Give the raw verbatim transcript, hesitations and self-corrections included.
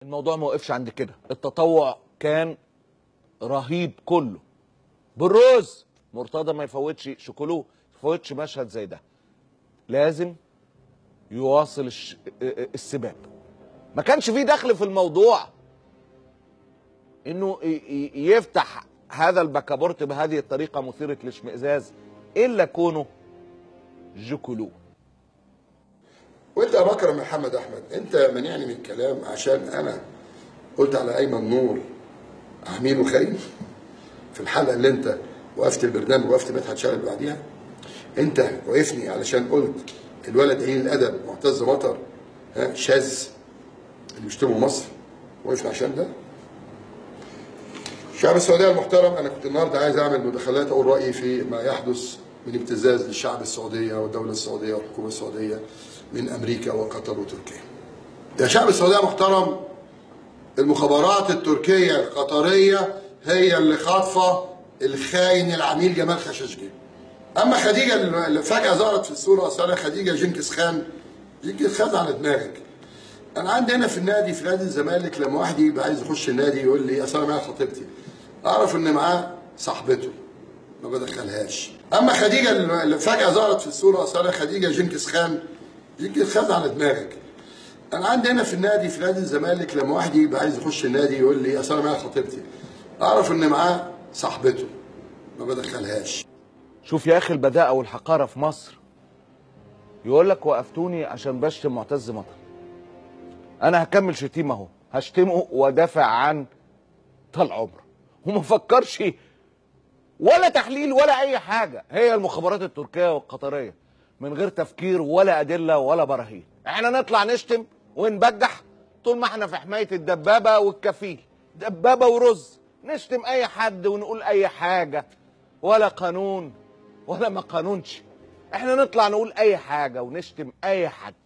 الموضوع ما وقفش عند كده، التطوع كان رهيب كله. بالرز مرتضى ما يفوتش شوكولو، ما يفوتش مشهد زي ده. لازم يواصل الش... السباب. ما كانش فيه دخل في الموضوع انه يفتح هذا البكابورت بهذه الطريقه مثيره للاشمئزاز الا كونه جوكولو. وانت يا بكر محمد احمد، انت مانعني من الكلام عشان انا قلت على ايمن نور عميل وخاين في الحلقه اللي انت وقفت البرنامج وقفت مدحت شلبي بعديها. انت وقفني علشان قلت الولد قليل الادب معتز مطر ها شاذ اللي بيشتموا مصر، وقفنا عشان ده. الشعب السعودي المحترم، انا كنت النهارده عايز اعمل مداخلات اقول رايي في ما يحدث من ابتزاز للشعب السعوديه والدوله السعوديه والحكومه السعوديه من امريكا وقطر وتركيا. يا شعب السعوديه المحترم، المخابرات التركيه القطريه هي اللي خاطفه الخاين العميل جمال خاشقجي. اما خديجه اللي فجاه ظهرت في الصوره، اصل خديجه جنكيز خان، جنكيز خان على دماغك. انا عندي هنا في النادي، في نادي الزمالك، لما واحد يبقى عايز يخش النادي يقول لي اصل انا معايا خطيبتي، اعرف ان معاه صاحبته ما بدخلهاش. اما خديجه اللي فجاه ظهرت في الصوره، اصل خديجه جنكيز خان، جنكيز خان على دماغك. انا عندي هنا في النادي، في نادي الزمالك، لما واحد يبقى عايز يخش النادي يقول لي اصل انا معايا خطيبتي، اعرف ان معاه صاحبته ما بدخلهاش. شوف يا اخي البذاءه والحقاره في مصر. يقول لك وقفتوني عشان بشتم معتز مطر. انا هكمل شتيمه اهو، هشتمه وادافع عن طال عمره، وما فكرش ولا تحليل ولا اي حاجه. هي المخابرات التركيه والقطريه من غير تفكير ولا ادله ولا براهين. احنا نطلع نشتم ونبجح طول ما احنا في حمايه الدبابه والكفيل، دبابه ورز، نشتم اي حد ونقول اي حاجه، ولا قانون ولا ما قانونش. احنا نطلع نقول اي حاجه ونشتم اي حد.